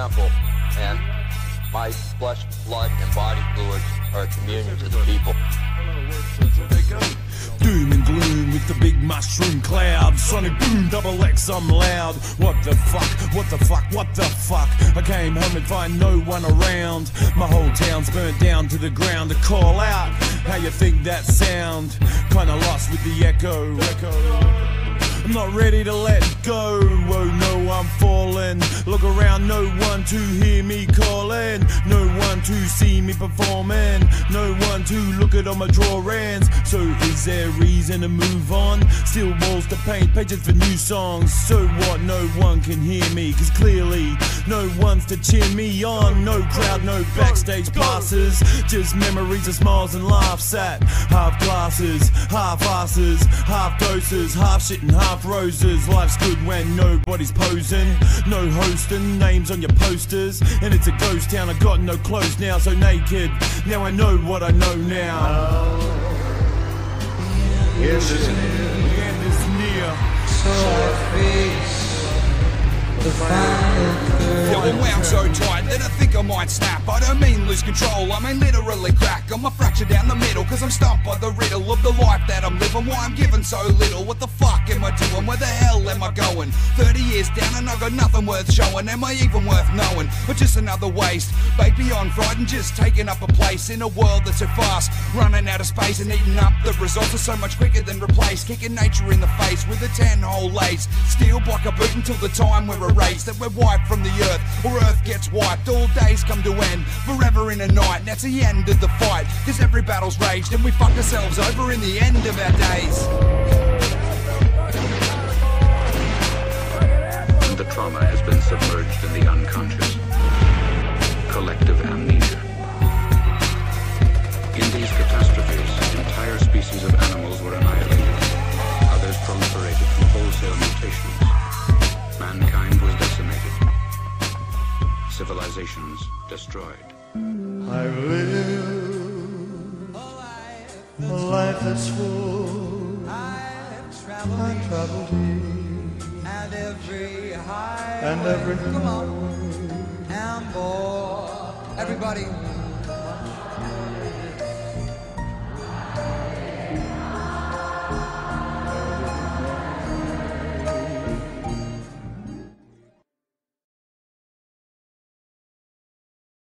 temple, and my flesh, blood, and body fluids are a communion to the people. Doom and gloom with the big mushroom cloud. Sonic boom, double X, I'm loud. What the fuck, what the fuck, what the fuck? I came home and find no one around. My whole town's burnt down to the ground. To call out, how you think that sound? Kinda lost with the echo. I'm not ready to let go. Oh no, I'm falling. Look around, no one to hear me calling. No one to see me performing. No one to look at all my drawings. So is there reason to move on? Still walls to paint, pages for new songs. So what, no one can hear me, cause clearly no one's to cheer me on. No crowd, no backstage passes. Just memories of smiles and laughs at half glasses, half asses, half doses, half shit and half roses. Life's good when nobody's posing, no hosting, names on your posters, and it's a ghost town. I got no clothes now, so naked. Now I know what I know now. Yes, it's near. The end is near. So I face the final curve. Yo, I'm wound so tight that I think I might snap. I don't mean lose control, I mean literally crack. I'm a fracture down the middle, cause I'm stumped by the riddle of the life that I'm living. Why I'm giving so little, what the fuck am I doing? Where the hell am I going? 30 years down and I got nothing worth showing. Am I even worth knowing? Or just another waste? Baked beyond frightened, just taking up a place in a world that's so fast, running out of space and eating up the results are so much quicker than replaced. Kicking nature in the face with a 10-hole lace. Steel block a boot until the time we're erased, that we're wiped from the earth, or earth gets wiped. All days come to end, forever in a night. That's the end of the fight, cause every battle's raged and we fuck ourselves over in the end of our days. The trauma has been submerged in the unconscious. Collective amnesia. In these catastrophes, entire species of animals were annihilated. Others proliferated from wholesale mutations. Mankind was decimated. Civilizations destroyed. I've lived a life that's full. I've traveled here, and every high and every come on, and boy, everybody.